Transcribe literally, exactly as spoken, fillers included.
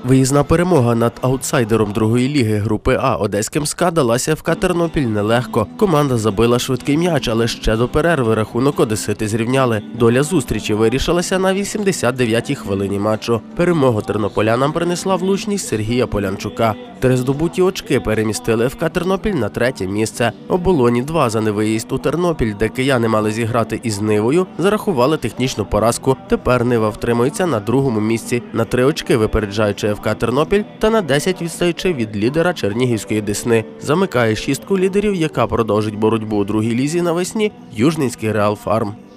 Виїзна перемога над аутсайдером другої ліги групи А одеським СКА далася ФК Тернопіль нелегко. Команда забила швидкий м'яч, але ще до перерви рахунок одесити зрівняли. Доля зустрічі вирішилася на вісімдесят дев'ятій хвилині матчу. Перемогу тернополянам принесла влучність Сергія Полянчука. Три здобуті очки перемістили ФК Тернопіль на третє місце. Оболоні два за невиїзд у Тернопіль, де кияни мали зіграти із Нивою, зарахували технічну поразку. Тепер Нива втримується на другому місці, на три очки випереджаючи ФК Тернопіль та на десять відстаючи від лідера Чернігівської Десни. Замикає шістку лідерів, яка продовжить боротьбу у другій лізі навесні, Южненський Реал Фарм.